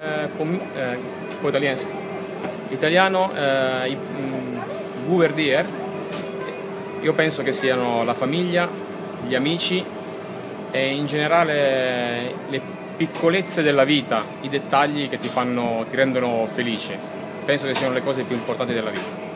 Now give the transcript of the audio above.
Po' italiano. Italiano, i Guverdier, io penso che siano la famiglia, gli amici e in generale le piccolezze della vita, i dettagli che ti rendono felice. Penso che siano le cose più importanti della vita.